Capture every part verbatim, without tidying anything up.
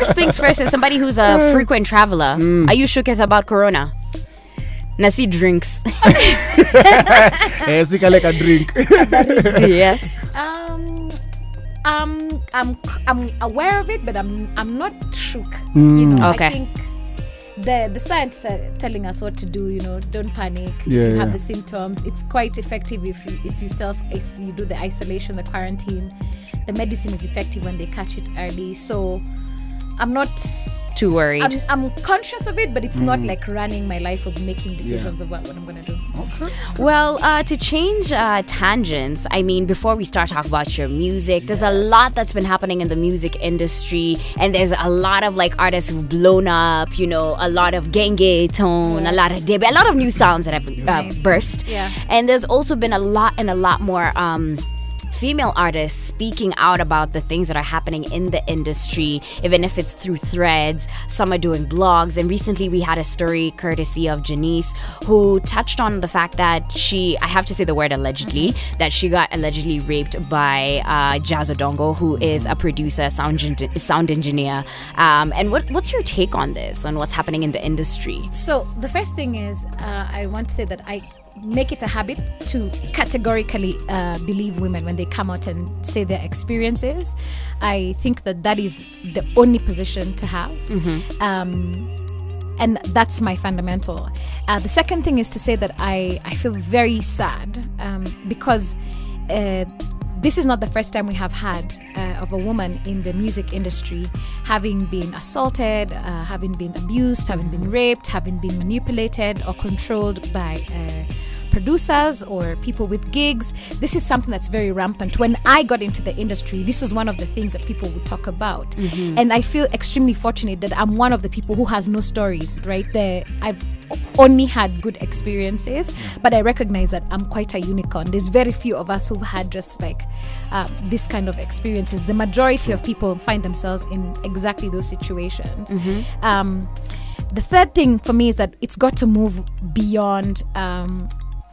first things first, as somebody who's a frequent traveler, mm. are you shooketh about Corona? Nasi drinks. Yes, like a drink. Yes. Um, um, I'm I'm aware of it, but I'm I'm not shook. Mm. You know, okay. I think the the scientists are telling us what to do. You know, don't panic. Yeah, if you yeah. have the symptoms, it's quite effective if you if you self if you do the isolation, the quarantine. The medicine is effective when they catch it early. So I'm not too worried. I'm, I'm conscious of it, but it's mm. not like running my life of making decisions yeah. of what, what I'm going to do. Okay. Well, uh, to change uh, tangents, I mean, before we start talking about your music, yes. there's a lot that's been happening in the music industry, and there's a lot of like artists who've blown up, you know, a lot of genge tone, yes. a lot of debe, a lot of new sounds that have uh, yes. burst. Yeah. And there's also been a lot and a lot more um, female artists speaking out about the things that are happening in the industry, even if it's through threads. Some are doing blogs, and recently we had a story courtesy of Janice, who touched on the fact that she, I have to say the word allegedly, mm-hmm. that she got allegedly raped by uh, Jazz Odongo, who is a producer, sound, sound engineer. Um, and what, what's your take on this, on what's happening in the industry? So the first thing is, uh, I want to say that I make it a habit to categorically uh, believe women when they come out and say their experiences. I think that that is the only position to have. Mm-hmm. Um, and that's my fundamental. Uh, the second thing is to say that I, I feel very sad um, because uh, this is not the first time we have had uh, of a woman in the music industry having been assaulted, uh, having been abused, having been raped, having been manipulated or controlled by uh, producers or people with gigs. This is something that's very rampant. When I got into the industry, this was one of the things that people would talk about. Mm-hmm. And I feel extremely fortunate that I'm one of the people who has no stories, right? The, I've only had good experiences, but I recognize that I'm quite a unicorn. There's very few of us who've had just like uh, this kind of experiences. The majority of people find themselves in exactly those situations. Mm-hmm. Um, the third thing for me is that it's got to move beyond um,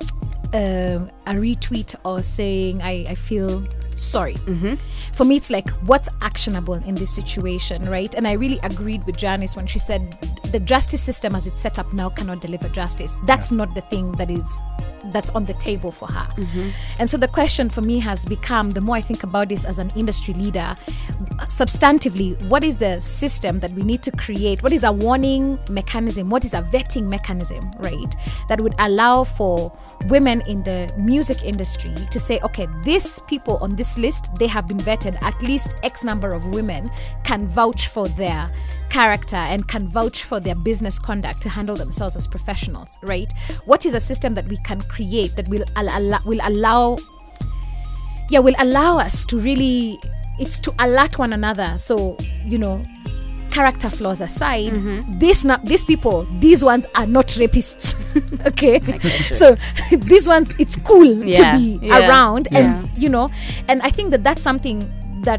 uh, a retweet or saying I, I feel sorry. Mm-hmm. For me, it's like, what's actionable in this situation, right? And I really agreed with Janice when she said the justice system as it's set up now cannot deliver justice. That's yeah. not the thing that is that's on the table for her. Mm-hmm. And so the question for me has become, the more I think about this as an industry leader, substantively, what is the system that we need to create? What is a warning mechanism? What is a vetting mechanism, right? That would allow for women in the music industry to say, okay, these people on this list, they have been vetted. At least X number of women can vouch for their character and can vouch for their business conduct to handle themselves as professionals, right? What is a system that we can create that will allow, will allow, yeah, will allow us to really, it's to alert one another. So, you know, character flaws aside, mm-hmm. these not these people, these ones are not rapists, okay? So these ones, it's cool yeah. to be yeah. around, yeah. and you know, and I think that that's something that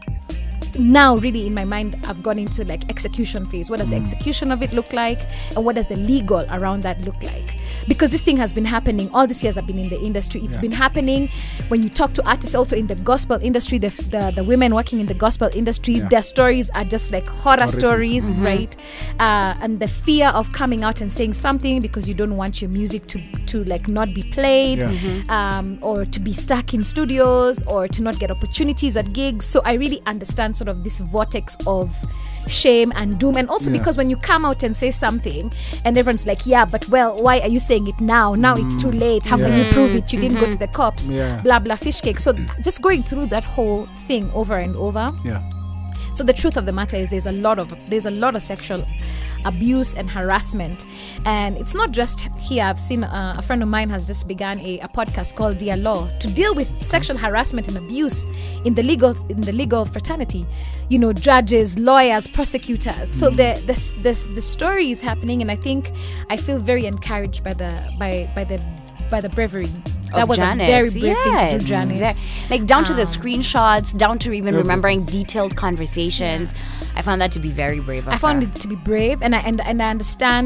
now really in my mind I've gone into like execution phase. What does the execution of it look like, and what does the legal around that look like? Because this thing has been happening all these years I've been in the industry. It's yeah. been happening when you talk to artists also in the gospel industry, the the, the women working in the gospel industry, yeah. their stories are just like horror Horrific. stories, mm-hmm. right? Uh, and the fear of coming out and saying something because you don't want your music to to like not be played, yeah. mm-hmm. um, or to be stuck in studios, or to not get opportunities at gigs. So I really understand sort of this vortex of shame and doom, and also yeah. because when you come out and say something and everyone's like, yeah, but well, why are you saying it now? Now mm. it's too late. How yeah. can you prove it? You mm-hmm. didn't go to the cops. Yeah. Blah blah fish cake. So just going through that whole thing over and over. Yeah. So the truth of the matter is there's a lot of there's a lot of sexual abuse and harassment, and it's not just here. I've seen uh, a friend of mine has just begun a, a podcast called Dear Law to deal with sexual harassment and abuse in the legal in the legal fraternity. You know, judges, lawyers, prosecutors. So the the the, the story is happening, and I think I feel very encouraged by the by by the by the bravery. That was Janice. a very brave yes. thing to do, Janice. Like down to um, the screenshots, down to even remembering detailed conversations. Yeah. I found that to be very brave of I found her. it to be brave, and I and, and I understand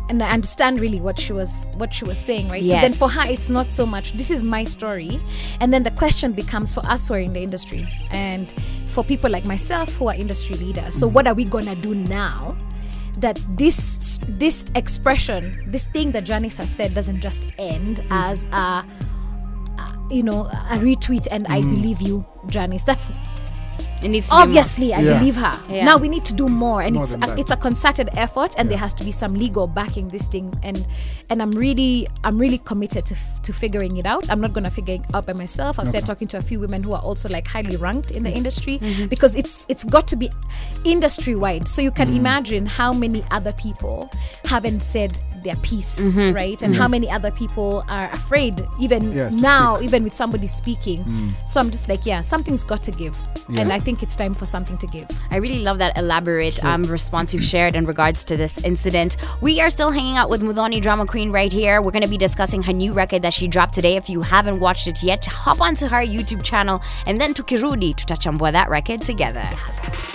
and I understand really what she was what she was saying, right? Yes. So then for her, it's not so much, this is my story. And then the question becomes for us who are in the industry and for people like myself who are industry leaders. So what are we gonna do now that this this expression, this thing that Janice has said doesn't just end mm. as a, a, you know, a retweet and mm. I believe you, Janice. That's it needs to obviously be I Yeah. believe her. Yeah. Now we need to do more, and More it's than a, that. it's a concerted effort, and Yeah. there has to be some legal backing this thing. And and I'm really I'm really committed to f- to figuring it out. I'm not gonna figure it out by myself. I've started talking to a few women who are also like highly ranked in the industry because it's it's got to be industry wide. So you can imagine how many other people haven't said their piece, right? And how many other people are afraid even Yes, to now, speak. even with somebody speaking. So I'm just like, yeah, something's got to give, and Yeah. I think it's time for something to give. I really love that elaborate um, response you've shared in regards to this incident. We are still hanging out with Muthoni Drummer Queen right here. We're going to be discussing her new record that she dropped today. If you haven't watched it yet, hop onto her YouTube channel, and then tukirudi tutachambua that record together.